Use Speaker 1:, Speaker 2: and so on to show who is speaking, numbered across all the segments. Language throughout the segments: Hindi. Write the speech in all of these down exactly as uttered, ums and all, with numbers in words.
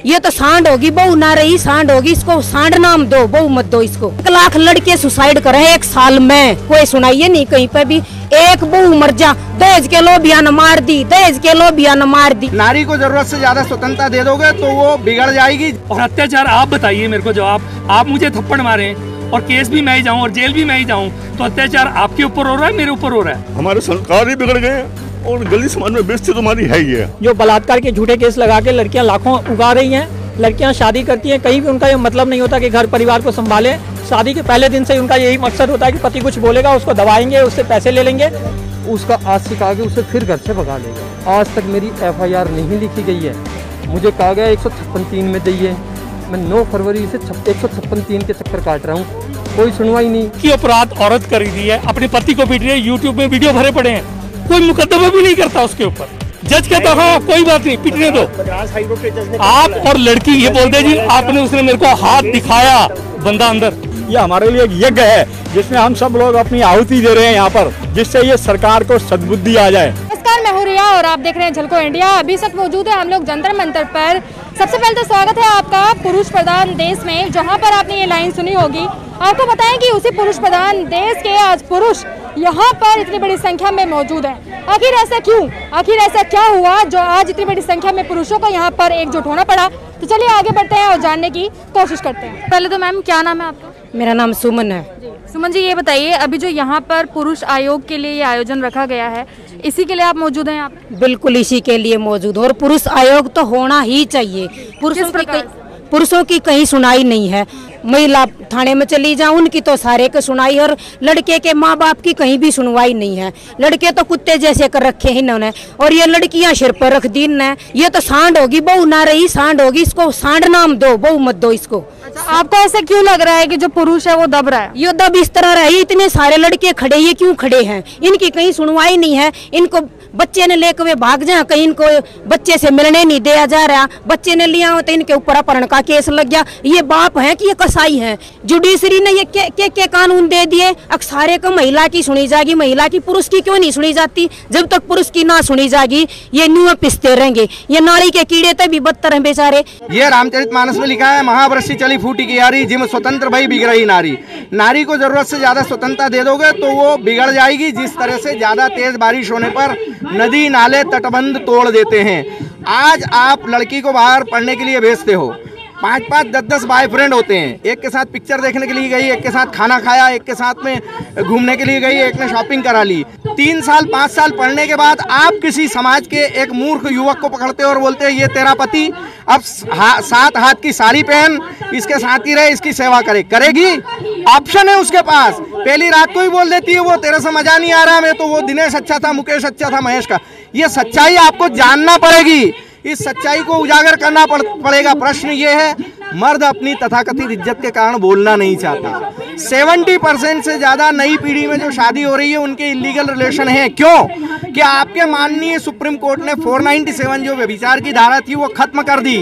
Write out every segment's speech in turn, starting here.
Speaker 1: ये तो सांड होगी, बहू ना रही सांड होगी, इसको सांड नाम दो, बहू मत दो इसको। एक लाख लड़के सुसाइड करे एक साल में, कोई सुनाइए नहीं कहीं पे भी। एक बहू मर जा, दहेज के लोभिया न मार दी, दहेज के लोभिया न मार दी।
Speaker 2: नारी को जरूरत से ज्यादा स्वतंत्रता दे दोगे तो वो बिगड़ जाएगी।
Speaker 3: और अत्याचार आप बताइए मेरे को जवाब, आप मुझे थप्पड़ मारे और केस भी मैं ही जाऊं और जेल भी मैं ही जाऊं, तो अत्याचार आपके ऊपर हो रहा है, मेरे ऊपर हो रहा है।
Speaker 4: हमारे संस्कार ही बिगड़ गए और गली समाज में बेइज्जती तुम्हारी है ही है।
Speaker 5: जो बलात्कार के झूठे केस लगा के लड़कियां लाखों उगा रही हैं, लड़कियां शादी करती हैं, कहीं भी उनका ये मतलब नहीं होता कि घर परिवार को संभाले। शादी के पहले दिन से उनका यही मकसद होता है कि पति कुछ बोलेगा उसको दबाएंगे, उससे पैसे ले लेंगे,
Speaker 6: उसका आज सिखा के उसे फिर घर से भगा लेगा। आज तक मेरी एफ आई आर नहीं लिखी गई है, मुझे कहा गया एक सौ छप्पन तीन में दिए, मैं नौ फरवरी से एक सौ छप्पन तीन के चक्कर काट रहा हूँ, कोई सुनवाई नहीं।
Speaker 3: की अपराध औरत कर रही है, अपने पति को पीट रही है, यूट्यूब में वीडियो भरे पड़े हैं, कोई मुकदमा भी नहीं करता उसके ऊपर। जज कहता हाँ कोई बात नहीं, पिटने दो। आप और लड़की ये बोलते जी आपने उसने मेरे को हाथ दिखाया, बंदा अंदर।
Speaker 7: ये हमारे लिए एक यज्ञ है जिसमें हम सब लोग अपनी आहुति दे रहे हैं यहाँ पर, जिससे ये सरकार को सद्बुद्धि आ जाए।
Speaker 8: नमस्कार, मैं हूँ रिया और आप देख रहे हैं झलको इंडिया। अभी तक मौजूद है हम लोग जंतर मंतर पर। सबसे पहले तो स्वागत है आपका पुरुष प्रधान देश में, जहाँ पर आपने ये लाइन सुनी होगी। आपको बताएं कि उसी पुरुष प्रधान देश के आज पुरुष यहाँ पर इतनी बड़ी संख्या में मौजूद है। आखिर ऐसा क्यों, आखिर ऐसा क्या हुआ जो आज इतनी बड़ी संख्या में पुरुषों को यहाँ पर एकजुट होना पड़ा? तो चलिए आगे बढ़ते हैं और जानने की कोशिश करते हैं। पहले तो मैम क्या नाम है आपका?
Speaker 1: मेरा नाम सुमन है।
Speaker 8: सुमन जी, ये बताइए अभी जो यहाँ पर पुरुष आयोग के लिए ये आयोजन रखा गया है, इसी के लिए आप मौजूद हैं यहाँ पे?
Speaker 1: बिल्कुल इसी के लिए मौजूद, और पुरुष आयोग तो होना ही चाहिए। पुरुषों की पुरुषों की कहीं सुनाई नहीं है। महिला थाने में चली जाऊं उनकी तो सारे की सुनाई, और लड़के के माँ बाप की कहीं भी सुनवाई नहीं है। लड़के तो कुत्ते जैसे कर रखे हैं इन्होंने, और ये लड़कियां सिर पर रख दी ने। ये तो सांड होगी, बहू ना रही सांड होगी, इसको सांड नाम दो, बहू मत दो इसको।
Speaker 8: अच्छा, आपको ऐसा क्यों लग रहा है कि जो पुरुष है वो दब रहा है?
Speaker 1: ये दब इस तरह रही, इतने सारे लड़के खड़े, ये क्यों खड़े हैं? इनकी कहीं सुनवाई नहीं है। इनको बच्चे ने लेकर वे भाग जाए, कहीं इनको बच्चे से मिलने नहीं दिया जा रहा। बच्चे ने लिया हो तो इनके ऊपर अपहरण का केस लग गया। ये बाप है कि ये कसाई है? जुडिशरी ने ये के, के, के कानून दे दिए, अक्सारे को महिला की सुनी जाएगी, महिला की पुरुष की क्यों नहीं सुनी जाती? जब तक पुरुष की ना सुनी जाएगी ये न्यू पिसते रहेंगे। ये नाली के कीड़े तो भी बदतर हैं बेचारे।
Speaker 2: ये रामचरितमानस में लिखा है, महावृष्टि चली फूटी की यारी, जिम स्वतंत्र भई बिगड़ रही नारी। नारी को जरूरत से ज्यादा स्वतंत्रता दे दोगे तो वो बिगड़ जाएगी। जिस तरह से ज्यादा तेज बारिश होने पर नदी नाले तटबंध तोड़ देते हैं। आज आप लड़की को बाहर पढ़ने के लिए भेजते हो, पाँच पाँच दस दस बॉयफ्रेंड होते हैं। एक के साथ पिक्चर देखने के लिए गई, एक के साथ खाना खाया, एक के साथ में घूमने के लिए गई, एक ने शॉपिंग करा ली। तीन साल पाँच साल पढ़ने के बाद आप किसी समाज के एक मूर्ख युवक को पकड़ते हो और बोलते हैं ये तेरा पति, अब हा, सात हाथ की साड़ी पहन, इसके साथ ही रहे, इसकी सेवा करे। करेगी? ऑप्शन है उसके पास। पहली रात को ही बोल देती है वो तेरे से मजा नहीं आ रहा, मैं तो वो दिनेश अच्छा था, मुकेश अच्छा था, महेश का। ये सच्चाई आपको जानना पड़ेगी, इस सच्चाई को उजागर करना पड़ेगा। प्रश्न ये है, मर्द अपनी तथाकथित इज्जत के कारण बोलना नहीं चाहते। सत्तर परसेंट से ज्यादा नई पीढ़ी में जो शादी हो रही है उनके इलीगल रिलेशन है। क्यों? कि आपके माननीय सुप्रीम कोर्ट ने चार सौ सत्तानवे जो व्यभिचार की धारा थी वो खत्म कर दी।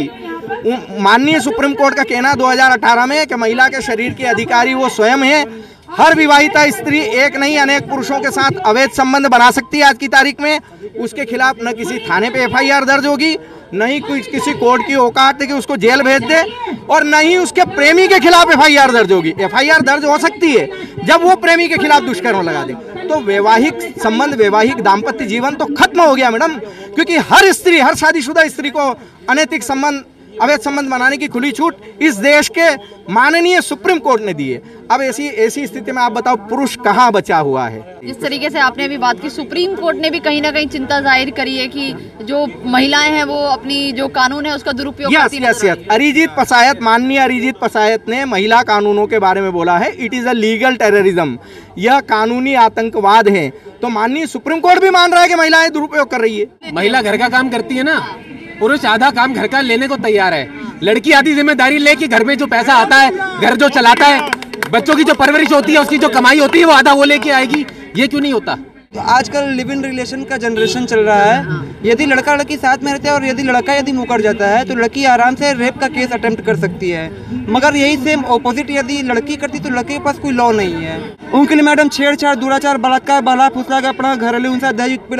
Speaker 2: माननीय सुप्रीम कोर्ट का कहना दो हज़ार अठारह में कि महिला के शरीर के अधिकारी वो स्वयं है। हर विवाहिता स्त्री एक नहीं अनेक पुरुषों के साथ अवैध संबंध बना सकती है आज की तारीख में। उसके खिलाफ न किसी थाने पे एफ आई आर दर्ज होगी, न ही कोई किसी कोर्ट की औकात है कि उसको जेल भेज दे, और न ही उसके प्रेमी के खिलाफ एफ आई आर दर्ज होगी। एफ आई आर दर्ज हो सकती है जब वो प्रेमी के खिलाफ दुष्कर्म लगा दे। तो वैवाहिक संबंध, वैवाहिक दाम्पत्य जीवन तो खत्म हो गया मैडम, क्योंकि हर स्त्री, हर शादीशुदा स्त्री को अनैतिक संबंध, अवैध संबंध बनाने की खुली छूट इस देश के माननीय सुप्रीम कोर्ट ने दी है। अब ऐसी ऐसी स्थिति में आप बताओ पुरुष कहाँ बचा हुआ है?
Speaker 9: जिस तरीके से आपने अभी बात की, सुप्रीम कोर्ट ने भी कहीं ना कहीं चिंता जाहिर करी है कि जो महिलाएं हैं वो अपनी जो कानून है उसका दुरुपयोग करती नजर आ रही है।
Speaker 2: अरिजीत पसायत, माननीय अरिजीत पसायत ने महिला कानूनों के बारे में बोला है, it is a legal terrorism, यह कानूनी आतंकवाद है। तो माननीय सुप्रीम कोर्ट भी मान रहा है कि महिलाएं दुरुपयोग कर रही है।
Speaker 10: महिला घर का काम करती है ना, पुरुष आधा काम घर का लेने को तैयार है। लड़की आधी जिम्मेदारी लेके घर में जो पैसा आता है, घर जो चलाता है, बच्चों की जो परवरिश होती है, उसकी जो कमाई होती है वो आधा वो लेके आएगी। ये क्यों नहीं होता?
Speaker 6: तो आजकल लिव इन रिलेशन का जनरेशन चल रहा है। यदि लड़का लड़की साथ में रहते हैं और यदि लड़का यदि मुकर जाता है तो लड़की आराम से रेप का केस अटेम्प्ट कर सकती है, मगर यही सेम ऑपोजिट यदि लड़की करती तो लड़के के पास कोई लॉ नहीं है। उनके लिए मैडम छेड़छाड़, दुराचार, बलात्कार, बाला फुसला का अपना घरेलू हिंसा, दहेज उत्पीड़न,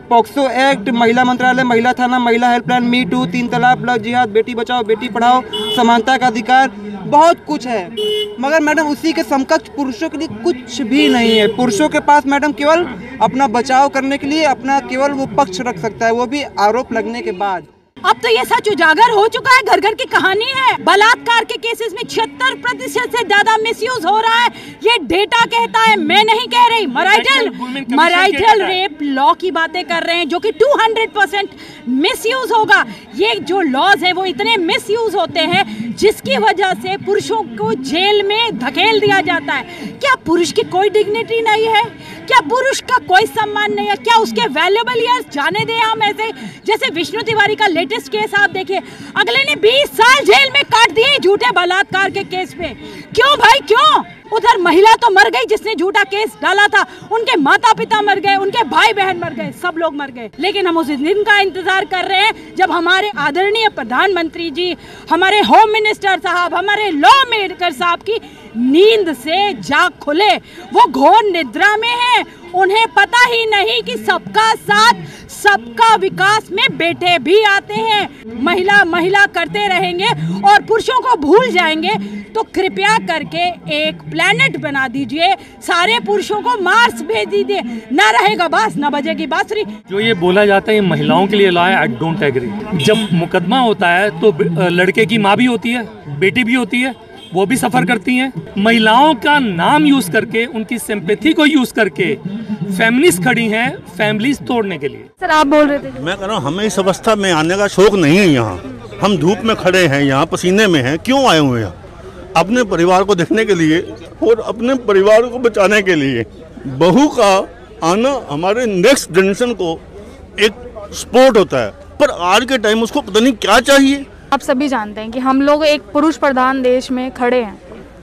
Speaker 11: पॉक्सो एक्ट, महिला मंत्रालय, महिला थाना, महिला हेल्पलाइन, मी टू, तीन तलाक, लव जिहाद, बेटी बचाओ बेटी पढ़ाओ, समानता का अधिकार, बहुत कुछ है। मगर मैडम उसी के समकक्ष पुरुषों के लिए कुछ भी नहीं है। पुरुषों के पास मैडम केवल अपना बचाव करने के लिए अपना केवल वो पक्ष रख सकता है, वो भी आरोप लगने के बाद।
Speaker 12: अब तो ये सच उजागर हो चुका है, घर घर की कहानी है। बलात्कार के केसेस में छिहत्तर प्रतिशत से ज्यादा मिसयूज हो रहा है, ये डेटा कहता है, मैं नहीं कह रही। मराइटल मराइटल रेप लॉ की बातें कर रहे हैं जो कि दो सौ परसेंट मिसयूज होगा। ये जो लॉज है वो इतने मिसयूज होते हैं जिसकी वजह से पुरुषों को जेल में धकेल दिया जाता है। क्या पुरुष की कोई डिग्निटी नहीं है? क्या पुरुष का कोई सम्मान नहीं है? क्या उसके वैल्यूएबल ईयर्स जाने दें हम ऐसे? जैसे विष्णु तिवारी का लेटेस्ट केस आप देखिए, अगले ने बीस साल जेल में काट दिए झूठे बलात्कार के केस पे। क्यों भाई क्यों? उधर महिला तो मर गई जिसने झूठा केस डाला था, उनके माता पिता मर गए, उनके भाई बहन मर गए, सब लोग मर गए। लेकिन हम उस दिन का इंतजार कर रहे हैं जब हमारे आदरणीय प्रधानमंत्री जी, हमारे होम मिनिस्टर साहब, हमारे लॉ मेकर साहब की नींद से जाग खुले। वो घोर निद्रा में हैं, उन्हें पता ही नहीं कि सबका साथ सबका विकास में बेटे भी आते हैं। महिला महिला करते रहेंगे और पुरुषों को भूल जाएंगे तो कृपया करके एक प्लेनेट बना दीजिए, सारे पुरुषों को मार्स भेज दीजिए, ना रहेगा बांस ना बजेगी बांसुरी।
Speaker 3: जो ये बोला जाता है ये महिलाओं के लिए लॉ है, आई डोंट एग्री। जब मुकदमा होता है तो लड़के की माँ भी होती है, बेटी भी होती है, वो भी सफर करती हैं। महिलाओं का नाम यूज करके, उनकी सिंपैथी को यूज करके फेमिनिस्ट खड़ी हैं फैमिलीज तोड़ने के लिए।
Speaker 8: सर आप बोल रहे थे।
Speaker 4: मैं कह रहा हूँ हमें इस अवस्था में आने का शौक नहीं है। यहाँ हम धूप में खड़े हैं, यहाँ पसीने में हैं, क्यों आए हुए हैं? अपने परिवार को देखने के लिए और अपने परिवार को बचाने के लिए। बहू का आना हमारे नेक्स्ट जनरेशन को एक सपोर्ट होता है, पर आज के टाइम उसको पता नहीं क्या चाहिए।
Speaker 8: आप सभी जानते हैं कि हम लोग एक पुरुष प्रधान देश में खड़े हैं,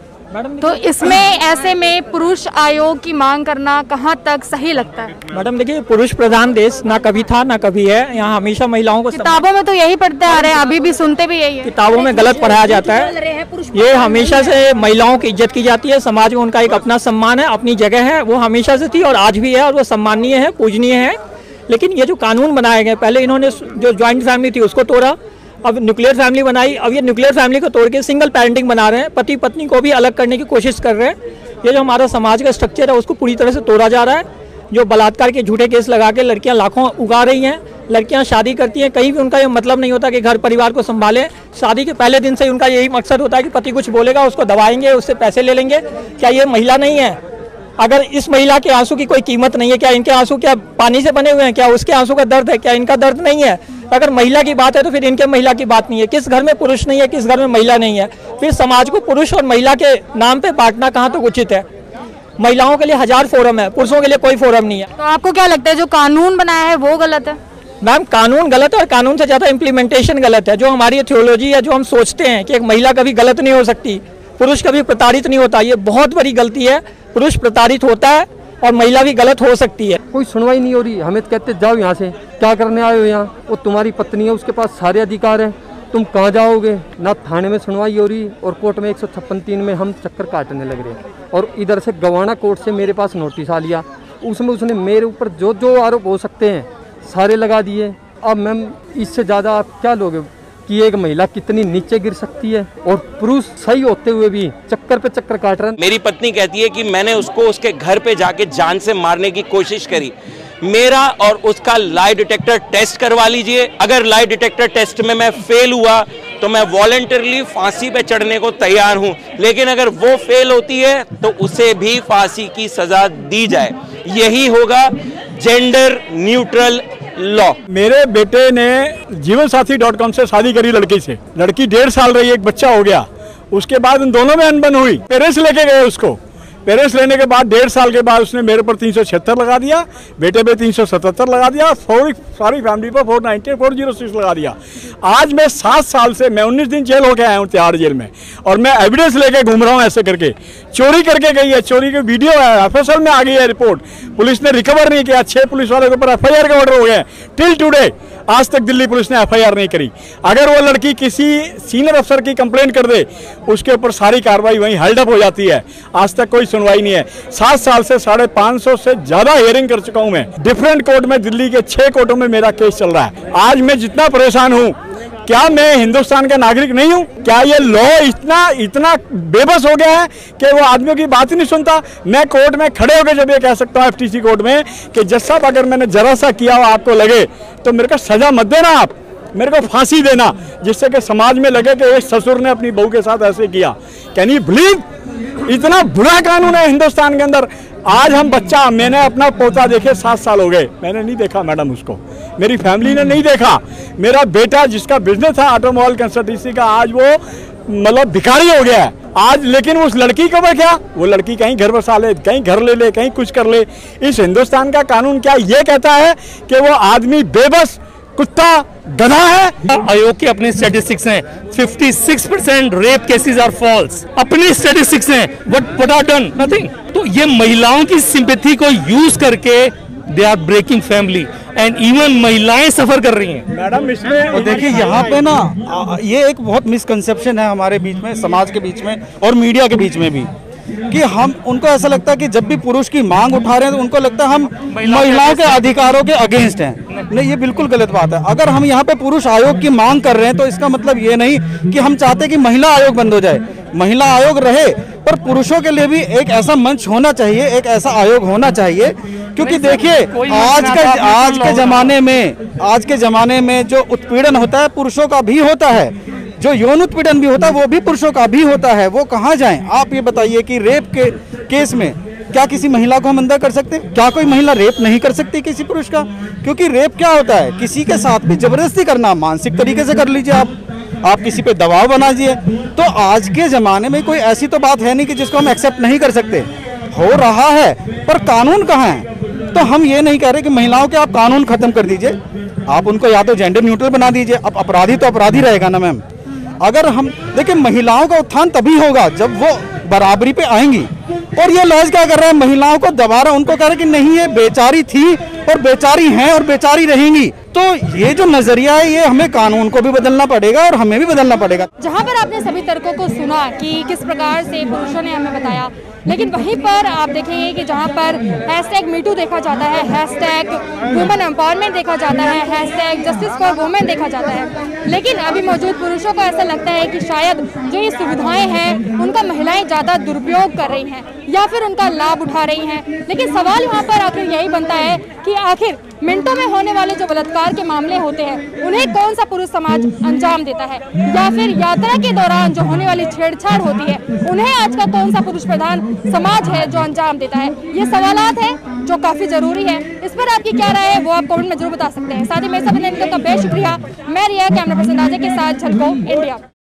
Speaker 8: तो इसमें ऐसे में पुरुष आयोग की मांग करना कहां तक सही लगता है?
Speaker 5: मैडम देखिए, पुरुष प्रधान देश ना कभी था ना कभी है। यहाँ हमेशा महिलाओं को
Speaker 8: किताबों में तो यही पढ़ते आ रहे हैं, अभी भी सुनते भी यही है।
Speaker 5: किताबों में गलत पढ़ाया जाता है। ये हमेशा से महिलाओं की इज्जत की जाती है, समाज में उनका एक अपना सम्मान है, अपनी जगह है, वो हमेशा से थी और आज भी है और वो सम्मानीय है, पूजनीय है। लेकिन ये जो कानून बनाए गए, पहले इन्होंने जो ज्वाइंट फैमिली थी उसको तोड़ा, अब न्यूक्लियर फैमिली बनाई, अब ये न्यूक्लियर फैमिली को तोड़ के सिंगल पेरेंटिंग बना रहे हैं, पति पत्नी को भी अलग करने की कोशिश कर रहे हैं। ये जो हमारा समाज का स्ट्रक्चर है उसको पूरी तरह से तोड़ा जा रहा है। जो बलात्कार के झूठे केस लगा के लड़कियां लाखों उगा रही हैं, लड़कियां शादी करती हैं, कहीं भी उनका ये मतलब नहीं होता कि घर परिवार को संभालें। शादी के पहले दिन से ही उनका यही मकसद होता है कि पति कुछ बोलेगा उसको दबाएंगे, उससे पैसे ले लेंगे। क्या ये महिला नहीं है? अगर इस महिला के आंसू की कोई कीमत नहीं है, क्या इनके आंसू क्या पानी से बने हुए हैं? क्या उसके आंसू का दर्द है? क्या इनका दर्द नहीं है? अगर महिला की बात है तो फिर इनके महिला की बात नहीं है। किस घर में पुरुष नहीं है, किस घर में महिला नहीं है? फिर समाज को पुरुष और महिला के नाम पे बांटना कहाँ तक उचित है? महिलाओं के लिए हजार फोरम है, पुरुषों के लिए कोई फोरम नहीं है।
Speaker 8: तो आपको क्या लगता है जो कानून बनाया है वो गलत है?
Speaker 5: मैम कानून गलत है और कानून से ज्यादा इम्प्लीमेंटेशन गलत है। जो हमारी थियोलॉजी है, जो हम सोचते हैं कि एक महिला कभी गलत नहीं हो सकती, पुरुष कभी प्रताड़ित नहीं होता, ये बहुत बड़ी गलती है। पुरुष प्रताड़ित होता है और महिला भी गलत हो सकती है।
Speaker 6: कोई सुनवाई नहीं हो रही, हमें कहते जाओ यहाँ से, क्या करने आए हो यहाँ? वो तुम्हारी पत्नी है, उसके पास सारे अधिकार हैं, तुम कहाँ जाओगे? ना थाने में सुनवाई हो रही और कोर्ट में एक सौ छप्पन तीन में हम चक्कर काटने लग रहे हैं। और इधर से गवाना कोर्ट से मेरे पास नोटिस आ लिया, उसमें उसने मेरे ऊपर जो जो आरोप हो सकते हैं सारे लगा दिए। अब मैम इससे ज़्यादा आप क्या लोगे कि एक महिला कितनी नीचे गिर सकती है और पुरुष सही होते हुए भी चक्कर पे चक्कर काट रहे हैं।
Speaker 13: मेरी पत्नी कहती है कि मैंने उसको उसके घर पे जाके जान से मारने की कोशिश करी। मेरा और उसका लाई डिटेक्टर टेस्ट करवा लीजिए, अगर लाई डिटेक्टर टेस्ट में मैं फेल हुआ तो मैं वॉलंटरली फांसी पे चढ़ने को तैयार हूं, लेकिन अगर वो फेल होती है तो उसे भी फांसी की सजा दी जाए। यही होगा जेंडर न्यूट्रल लॉ।
Speaker 7: मेरे बेटे ने जीवन साथी डॉट कॉम से शादी करी लड़की से, लड़की डेढ़ साल रही, एक बच्चा हो गया। उसके बाद उन दोनों में अनबन हुई, पेरेंट्स लेके गए उसको। पेरेंट्स लेने के बाद डेढ़ साल के बाद उसने मेरे पर तीन सौ छिहत्तर लगा दिया, बेटे पे तीन सौ सतहत्तर लगा दिया, सारी सारी फैमिली पर four ninety four zero six लगा दिया। आज मैं सात साल से मैं उन्नीस दिन जेल होके आया हूँ तिहाड़ जेल में, और मैं एविडेंस लेके घूम रहा हूँ ऐसे करके। चोरी करके गई है, चोरी की वीडियो है, एफ एस एल में आ गई है रिपोर्ट, पुलिस ने रिकवर नहीं किया। छह पुलिस वाले के ऊपर एफ आई आर के ऑर्डर हो गए टिल टुडे। आज तक दिल्ली पुलिस ने एफ आई आर नहीं करी। अगर वो लड़की किसी सीनियर अफसर की कंप्लेंट कर दे, उसके ऊपर सारी कार्रवाई वहीं हेल्ड अप हो जाती है। आज तक कोई सुनवाई नहीं है। सात साल से साढ़े पाँच सौ से ज्यादा हियरिंग कर चुका हूं मैं। डिफरेंट कोर्ट में, दिल्ली के छह कोर्टों में मेरा केस चल रहा है। आज मैं जितना परेशान हूं, क्या मैं हिंदुस्तान का नागरिक नहीं हूं? क्या ये लॉ इतना इतना बेबस हो गया है कि वो आदमियों की बात ही नहीं सुनता? मैं कोर्ट में खड़े होकर जब ये कह सकता हूं एफ टी सी कोर्ट में कि जज साहब अगर मैंने जरा सा किया हो आपको लगे तो मेरे को सजा मत देना, आप मेरे को फांसी देना, जिससे कि समाज में लगे कि एक ससुर ने अपनी बहू के साथ ऐसे किया। Can you believe? इतना बुरा कानून है हिंदुस्तान के अंदर। आज हम बच्चा, मैंने अपना पोता देखे सात साल हो गए, मैंने नहीं देखा मैडम उसको, मेरी फैमिली ने नहीं देखा। मेरा बेटा जिसका बिजनेस था ऑटोमोबाइल कंसल्टेंसी का, आज वो मतलब भिखारी हो गया है आज। लेकिन उस लड़की को क्या, वो लड़की कहीं घर बसा ले, कहीं घर ले ले, कहीं कुछ कर ले। इस हिंदुस्तान का कानून क्या ये कहता है कि वो आदमी बेबस कुत्ता गधा है?
Speaker 3: आयोग के अपने स्टैटिस्टिक्स हैं, छप्पन percent rape cases are false. अपनी स्टैटिस्टिक्स हैं, what what are done? Nothing. तो ये महिलाओं की सिंपैथी को यूज करके they are breaking family and even महिलाएं सफर कर रही हैं।
Speaker 7: मैडम इसमें
Speaker 14: और देखिए यहाँ पे ना ये एक बहुत मिसकंसेप्शन है हमारे बीच में, समाज के बीच में और मीडिया के बीच में भी, कि हम उनको ऐसा लगता है कि जब भी पुरुष की मांग उठा रहे हैं तो उनको लगता है हम महिलाओं के अधिकारों के अगेंस्ट हैं। नहीं, ये बिल्कुल गलत बात है। अगर हम यहाँ पे पुरुष आयोग की मांग कर रहे हैं तो इसका मतलब ये नहीं कि हम चाहते कि महिला आयोग बंद हो जाए। महिला आयोग रहे, पर पुरुषों के लिए भी एक ऐसा मंच होना चाहिए, एक ऐसा आयोग होना चाहिए। क्योंकि देखिए आज के आज के जमाने में आज के जमाने में जो उत्पीड़न होता है पुरुषों का भी होता है, जो यौन उत्पीड़न भी होता है वो भी पुरुषों का भी होता है। वो कहाँ जाएं? आप ये बताइए कि रेप के केस में क्या किसी महिला को हम अंदर कर सकते हैं? क्या कोई महिला रेप नहीं कर सकती किसी पुरुष का? क्योंकि रेप क्या होता है, किसी के साथ भी जबरदस्ती करना। मानसिक तरीके से कर लीजिए आप आप किसी पे दबाव बना दीजिए। तो आज के जमाने में कोई ऐसी तो बात है नहीं कि जिसको हम एक्सेप्ट नहीं कर सकते। हो रहा है, पर कानून कहाँ है? तो हम ये नहीं कह रहे कि महिलाओं के आप कानून खत्म कर दीजिए, आप उनको या तो जेंडर न्यूट्रल बना दीजिए। अब अपराधी तो अपराधी रहेगा ना मैम। अगर हम देखिए, महिलाओं का उत्थान तभी होगा जब वो बराबरी पे आएंगी। और ये लॉज क्या कर रहा है, महिलाओं को दबा रहा है, उनको कह रहे कि नहीं ये बेचारी थी और बेचारी हैं और बेचारी रहेंगी। तो ये जो नजरिया है ये हमें कानून को भी बदलना पड़ेगा और हमें भी बदलना पड़ेगा।
Speaker 8: जहाँ पर आपने सभी तर्कों को सुना कि किस प्रकार से पुरुषों ने हमें बताया, लेकिन वहीं पर आप देखेंगे कि जहाँ पर हैशटैग मीटू देखा जाता है, हैशटैग वुमेन एम्पावरमेंट देखा जाता है, हैशटैग जस्टिस फॉर वुमेन देखा जाता है, लेकिन अभी मौजूद पुरुषों को ऐसा लगता है कि शायद जो ये सुविधाएं हैं उनका महिलाएं ज़्यादा दुरुपयोग कर रही हैं या फिर उनका लाभ उठा रही हैं। लेकिन सवाल यहाँ पर आखिर यही बनता है कि आखिर मिनटों में होने वाले जो बलात्कार के मामले होते हैं उन्हें कौन सा पुरुष समाज अंजाम देता है, या फिर यात्रा के दौरान जो होने वाली छेड़छाड़ होती है उन्हें आज का कौन सा पुरुष प्रधान समाज है जो अंजाम देता है। ये सवालात हैं जो काफी जरूरी है। इस पर आपकी क्या राय है वो आप कमेंट में जरूर बता सकते हैं। साथ ही मेरे साथ का बेहद शुक्रिया। मैं रिया, कैमरा पर्सन राजे के साथ झलको इंडिया।